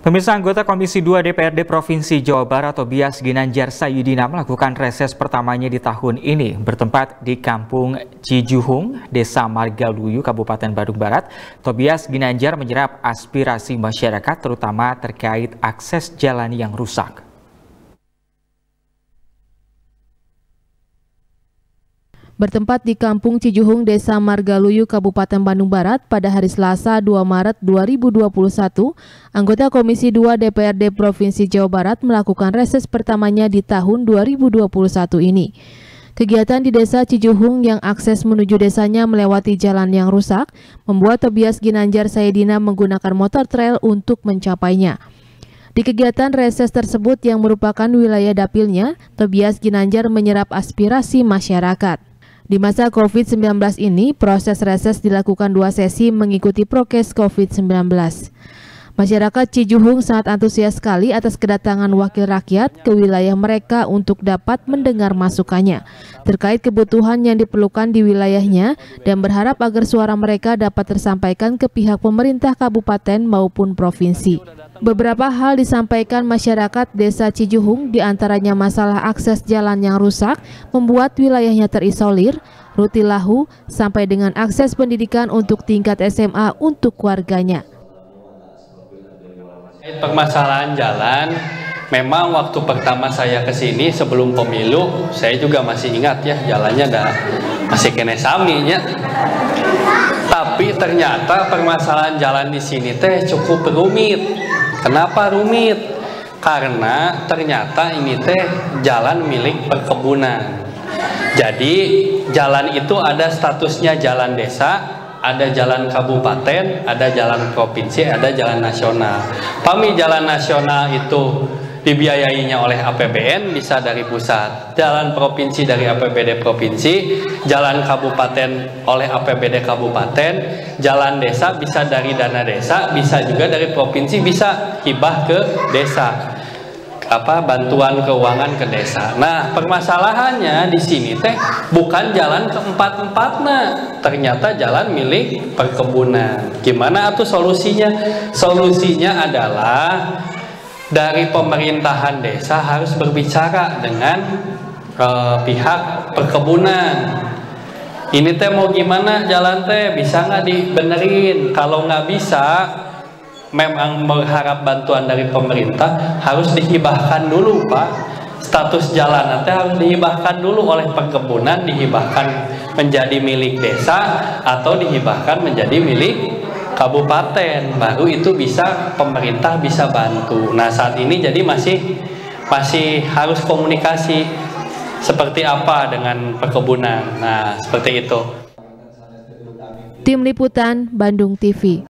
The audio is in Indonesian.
Pemirsa, anggota Komisi 2 DPRD Provinsi Jawa Barat Tobias Ginanjar Sayudina melakukan reses pertamanya di tahun ini bertempat di Kampung Cijuhung, Desa Margaluyu, Kabupaten Bandung Barat. Tobias Ginanjar menyerap aspirasi masyarakat terutama terkait akses jalan yang rusak. Bertempat di Kampung Cijuhung, Desa Margaluyu, Kabupaten Bandung Barat pada hari Selasa 2 Maret 2021, anggota Komisi 2 DPRD Provinsi Jawa Barat melakukan reses pertamanya di tahun 2021 ini. Kegiatan di Desa Cijuhung yang akses menuju desanya melewati jalan yang rusak, membuat Tobias Ginanjar Sayudina menggunakan motor trail untuk mencapainya. Di kegiatan reses tersebut yang merupakan wilayah dapilnya, Tobias Ginanjar menyerap aspirasi masyarakat. Di masa COVID-19 ini, proses reses dilakukan 2 sesi mengikuti prokes COVID-19. Masyarakat Cijuhung sangat antusias sekali atas kedatangan wakil rakyat ke wilayah mereka untuk dapat mendengar masukannya terkait kebutuhan yang diperlukan di wilayahnya dan berharap agar suara mereka dapat tersampaikan ke pihak pemerintah kabupaten maupun provinsi. Beberapa hal disampaikan masyarakat Desa Cijuhung, diantaranya masalah akses jalan yang rusak, membuat wilayahnya terisolir, rutilahu, sampai dengan akses pendidikan untuk tingkat SMA untuk warganya. Permasalahan jalan, memang waktu pertama saya ke sini sebelum pemilu, saya juga masih ingat ya, jalannya masih kene saminya. Tapi ternyata permasalahan jalan di sini teh cukup rumit. Kenapa rumit? Karena ternyata ini teh jalan milik perkebunan. Jadi jalan itu ada statusnya jalan desa, ada jalan kabupaten, ada jalan provinsi, ada jalan nasional. Pami jalan nasional itu dibiayainya oleh APBN, bisa dari pusat. Jalan provinsi dari APBD provinsi, jalan kabupaten oleh APBD kabupaten, jalan desa bisa dari dana desa, bisa juga dari provinsi, bisa hibah ke desa. Bantuan keuangan ke desa. Nah, permasalahannya di sini teh bukan jalan keempat-empatnya, ternyata jalan milik perkebunan. Gimana atuh solusinya? Solusinya adalah dari pemerintahan desa harus berbicara dengan pihak perkebunan. Ini teh mau gimana jalan teh, bisa nggak dibenerin? Kalau nggak bisa, memang berharap bantuan dari pemerintah, harus dihibahkan dulu Pak. Status jalan nanti harus dihibahkan dulu oleh perkebunan, dihibahkan menjadi milik desa atau dihibahkan menjadi milik kabupaten, baru itu bisa pemerintah bisa bantu. Nah saat ini jadi masih harus komunikasi seperti apa dengan perkebunan. Nah seperti itu. Tim Liputan Bandung TV.